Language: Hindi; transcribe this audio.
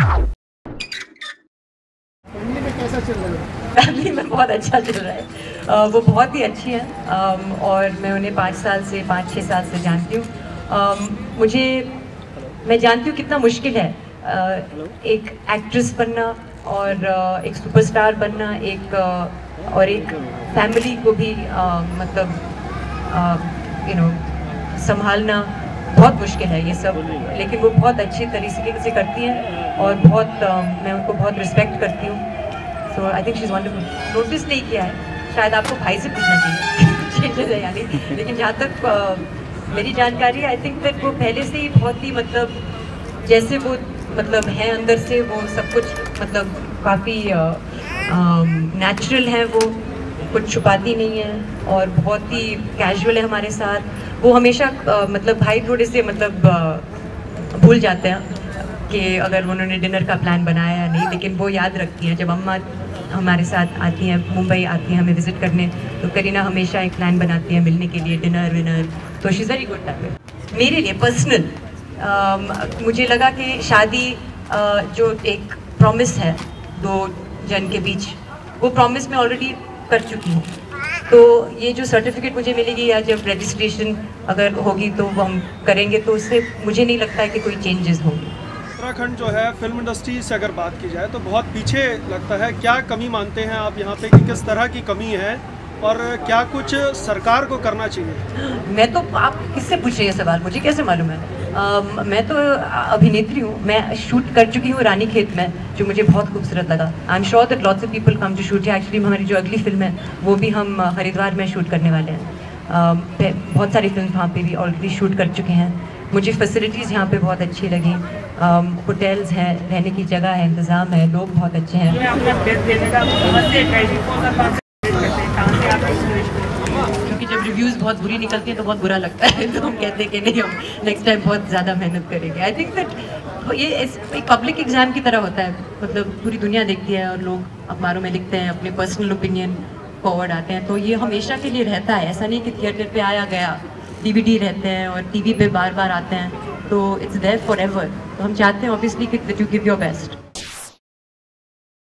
फैमिली में कैसा चल रहा है? फैमिली में बहुत अच्छा चल रहा है। वो बहुत ही अच्छी है और मैं उन्हें 5-6 साल से जानती हूँ। मैं जानती हूँ कितना मुश्किल है एक एक्ट्रेस बनना और एक सुपरस्टार बनना, और एक फैमिली को भी मतलब संभालना बहुत मुश्किल है ये सब, लेकिन वो बहुत अच्छी तरीके से करती हैं और मैं उनको बहुत रिस्पेक्ट करती हूँ। So I think she is wonderful. Notice नहीं किया है, शायद आपको भाई से पूछना चाहिए चेंजेस है यानी, लेकिन जहाँ तक मेरी जानकारी है आई थिंक दैट वो पहले से ही बहुत ही जैसे वो है अंदर से, वो सब कुछ काफ़ी नेचुरल है, वो कुछ छुपाती नहीं है और बहुत ही कैजुअल है हमारे साथ। वो हमेशा भाई थोड़े से भूल जाते हैं कि अगर उन्होंने डिनर का प्लान बनाया या नहीं, लेकिन वो याद रखती हैं। जब अम्मा हमारे साथ आती हैं, मुंबई आती हैं हमें विज़िट करने, तो करीना हमेशा एक प्लान बनाती है मिलने के लिए, डिनर विनर। तो she is very good that way. मेरे लिए पर्सनल मुझे लगा कि शादी जो एक प्रॉमिस है दो जन के बीच, वो प्रॉमिस मैं ऑलरेडी कर चुकी हूँ। तो ये जो सर्टिफिकेट मुझे मिलेगी या जब रजिस्ट्रेशन अगर होगी तो वो हम करेंगे, तो उससे मुझे नहीं लगता है कि कोई चेंजेस होंगे। उत्तराखंड जो है फिल्म इंडस्ट्री से अगर बात की जाए तो बहुत पीछे लगता है। क्या कमी मानते हैं आप यहाँ पे कि किस तरह की कमी है और क्या कुछ सरकार को करना चाहिए? मैं तो, आप किससे पूछ रहे हैं सवाल, मुझे कैसे मालूम है? मैं तो अभिनेत्री हूँ, मैं शूट कर चुकी हूँ रानीखेत में, जो मुझे बहुत खूबसूरत लगा। I am sure that lots of people come to shoot. Actually हमारी जो अगली फिल्म है वो भी हम हरिद्वार में शूट करने वाले हैं। बहुत सारी फिल्म वहाँ पे भी ऑलरेडी शूट कर चुके हैं। मुझे फैसिलिटीज़ यहाँ पे बहुत अच्छी लगी। होटल्स हैं, रहने की जगह है, इंतज़ाम है, लोग बहुत अच्छे हैं। क्योंकि जब रिव्यूज़ बहुत बुरी निकलती हैं तो बहुत बुरा लगता है, तो हम कहते हैं कि नहीं, हम नेक्स्ट टाइम बहुत ज़्यादा मेहनत करेंगे। आई थिंक दैट ये एक पब्लिक एग्ज़ाम की तरह होता है, पूरी दुनिया देखती है और लोग अखबारों में लिखते हैं, अपने पर्सनल ओपिनियन फॉरवर्ड आते हैं, तो ये हमेशा के लिए रहता है। ऐसा नहीं कि थिएटर पे आया गया, DVD रहते हैं और TV पे बार बार आते हैं, तो इट्स देयर फॉर एवर। तो हम चाहते हैं ऑब्वियसली कि that you give your best.